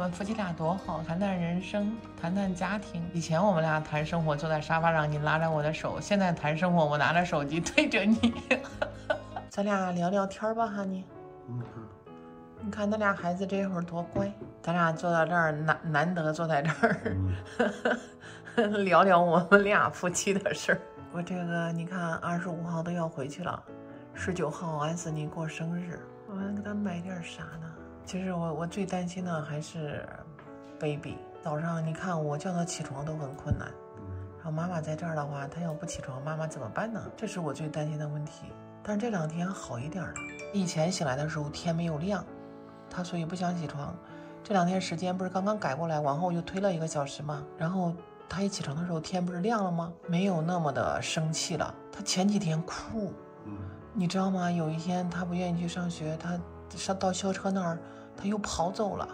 们夫妻俩多好，谈谈人生，谈谈家庭。以前我们俩谈生活，坐在沙发上，你拉着我的手；现在谈生活，我拿着手机对着你。咱俩聊聊天吧，哈尼。你看那俩孩子这会儿多乖，咱俩坐到这儿难得坐在这儿，聊聊我们俩夫妻的事儿。我这个你看，25号都要回去了，19号安斯尼过生日，我们给他买点啥呢？其实我最担心的还是 baby。早上你看我叫他起床都很困难，然后妈妈在这儿的话，他要不起床，妈妈怎么办呢？这是我最担心的问题。但是这2天好一点了，以前醒来的时候天没有亮，他所以不想起床。这2天时间不是刚刚改过来，往后又推了1个小时吗？然后他一起床的时候天不是亮了吗？没有那么的生气了。他前几天哭，你知道吗？有一天他不愿意去上学，他到校车那儿他又跑走了。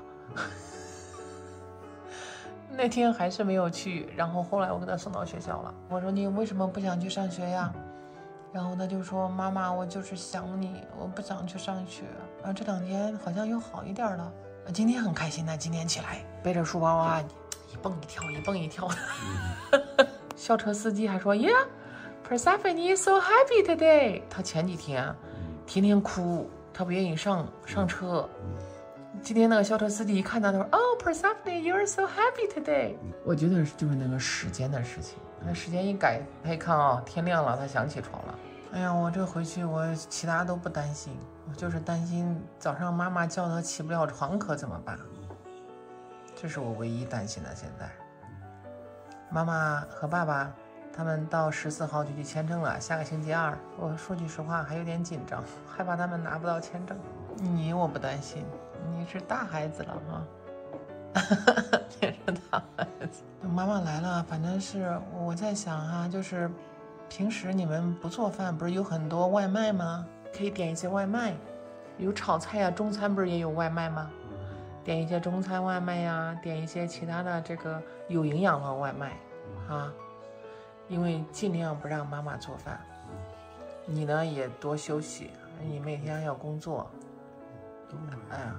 那天还是没有去，然后后来我给他送到学校了。我说你为什么不想去上学呀？然后他就说妈妈，我就是想你，我不想去上学。然后这2天好像又好一点了，今天很开心的，今天起来背着书包啊，一蹦一跳，一蹦一跳的。校车司机还说 Yeah, Persephone is so happy today。他前几天天天哭，他不愿意上车。今天那个校车司机一看他，他说 Oh Persephone, you're so happy today。我觉得就是那个时间的事情，那时间一改，他一看啊，天亮了，他想起床了。哎呀，我这回去我其他都不担心，我就是担心早上妈妈叫他起不了床可怎么办？这是我唯一担心的。现在妈妈和爸爸他们到14号就去签证了，下个星期2。我说句实话还有点紧张，害怕他们拿不到签证。我不担心，你是大孩子了哈。你是大孩子。妈妈来了，反正是我在想哈，就是平时你们不做饭，不是有很多外卖吗？可以点一些外卖，有炒菜呀，中餐不是也有外卖吗？点一些中餐外卖呀，点一些其他的这个有营养的外卖啊，因为尽量不让妈妈做饭。你呢也多休息，你每天要工作。哎呀。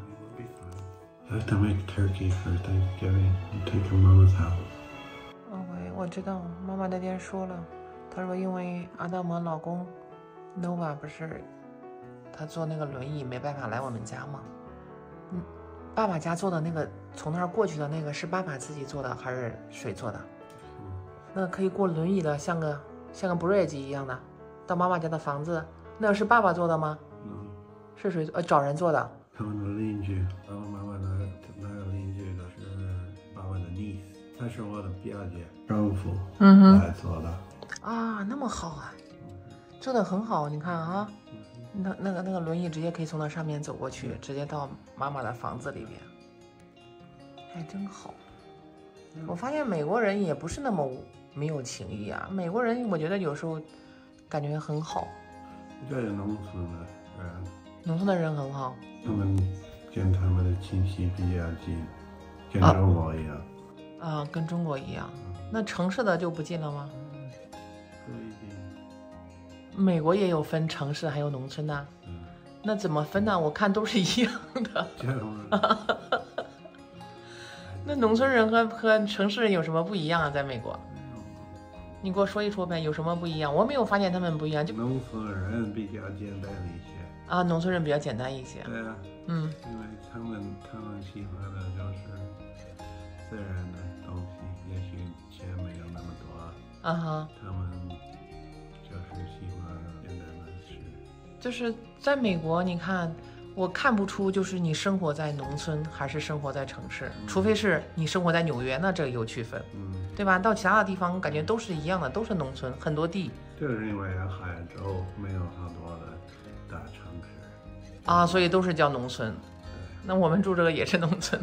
I have to make turkey for Thanksgiving and take to Mama's house. OK， 我知道，妈妈那天说了，她说因为阿道姆老公 Nova 不是他坐那个轮椅没办法来我们家吗？爸爸家做的那个从那儿过去的那个是爸爸自己做的还是谁做的？那可以过轮椅的，像个 bridge 一样的，到妈妈家的房子，那是爸爸做的吗？是谁找人做的？ 他们的邻居，然后妈妈那个邻居的是爸爸的 niece， 她是我的表姐丈夫来做的。 啊，那么好啊，做的很好，你看啊，那个轮椅直接可以从那上面走过去，直接到妈妈的房子里边，还真好。我发现美国人也不是那么没有情义啊，美国人我觉得有时候感觉很好。 这是农村的人， 农村的人很好。 他们跟他们的亲戚比较近，跟中国一样。 啊，跟中国一样。那城市的就不近了吗？ 不一定。 美国也有分城市还有农村的。那怎么分呢？我看都是一样的。那农村人和城市人有什么不一样啊？在美国，你给我说一说呗，有什么不一样？我没有发现他们不一样。就农村人比较简单一些。 啊，农村人比较简单一些。 对啊。因为他们喜欢的就是自然的东西，也许钱没有那么多。 啊哈。 他们就是喜欢简单的事。 就是在美国，你看。我看不出就是你生活在农村还是生活在城市，除非是你生活在纽约，那这个有区分，对吧？到其他的地方感觉都是一样的，都是农村，很多地。 就是因为海州没有好多的大城市啊，所以都是叫农村。那我们住这个也是农村，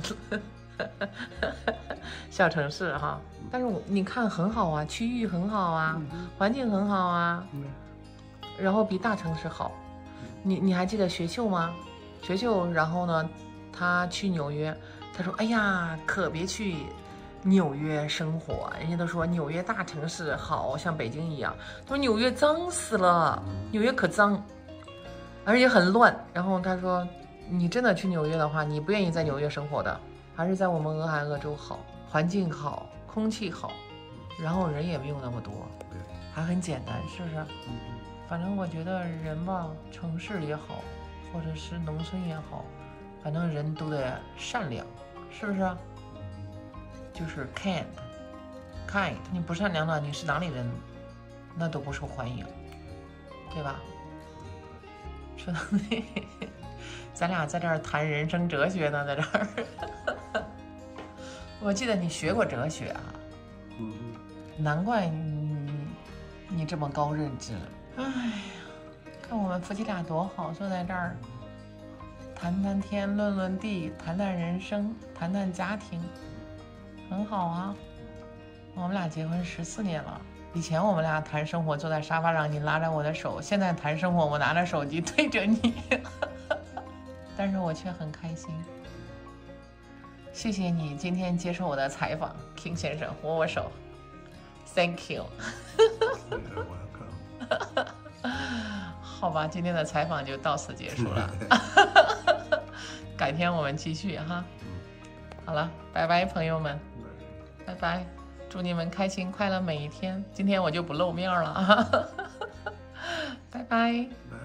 小城市哈。但是你看很好啊，区域很好啊，环境很好啊，然后比大城市好。你还记得学秀吗？学秀，然后呢，他去纽约，他说：“哎呀，可别去纽约生活，人家都说纽约大城市好像北京一样，他说纽约脏死了，纽约可脏，而且很乱。”然后他说：“你真的去纽约的话，你不愿意在纽约生活的。” 还是在我们俄亥俄州好，环境好，空气好，然后人也没有那么多， 对， 还很简单，是不是？反正我觉得人吧，城市也好，或者是农村也好，反正人都得善良，是不是？就是 kind，你不善良的，你是哪里人，那都不受欢迎，对吧？说到那，咱俩在这儿谈人生哲学呢，在这儿。我记得你学过哲学啊，难怪你这么高认知。哎呀，看我们夫妻俩多好，坐在这儿谈谈天，论论地，谈谈人生，谈谈家庭，很好啊。我们俩结婚14年了，以前我们俩谈生活坐在沙发上，你拉着我的手，现在谈生活我拿着手机对着你，但是我却很开心。谢谢你今天接受我的采访 ，King 先生，握握手 ，Thank you 。好吧，今天的采访就到此结束了，改天我们继续哈。好了，拜拜，朋友们，拜拜，祝你们开心快乐每一天。今天我就不露面了啊，拜拜。